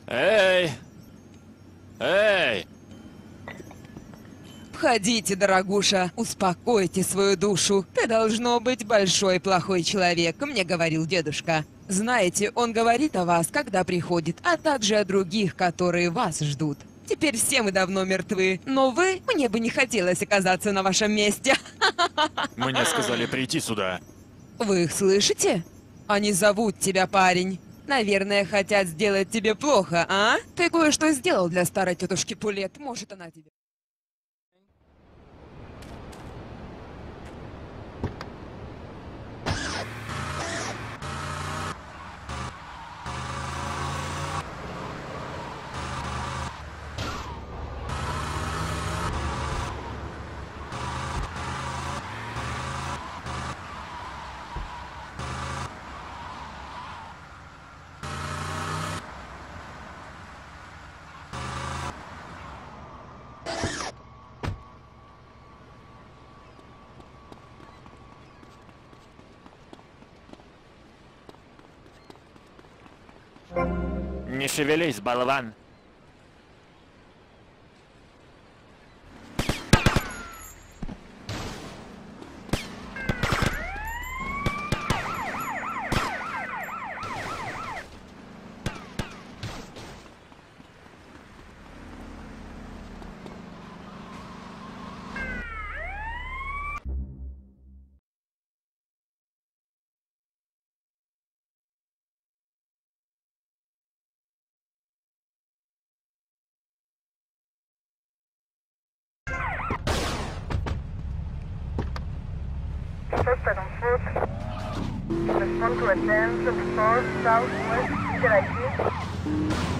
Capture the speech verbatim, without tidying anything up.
Эй! Эй! Входите, дорогуша, успокойте свою душу. Ты должно быть большой плохой человек, мне говорил дедушка. Знаете, он говорит о вас, когда приходит, а также о других, которые вас ждут. Теперь все мы давно мертвы, но вы, мне бы не хотелось оказаться на вашем месте. Мне сказали прийти сюда. Вы их слышите? Они зовут тебя, парень. Наверное, хотят сделать тебе плохо, а? Ты кое-что сделал для старой тетушки Пулет, может она тебе... Не шевелись, болван. Suspect on foot. Respond to attention, north, southwest, get I D.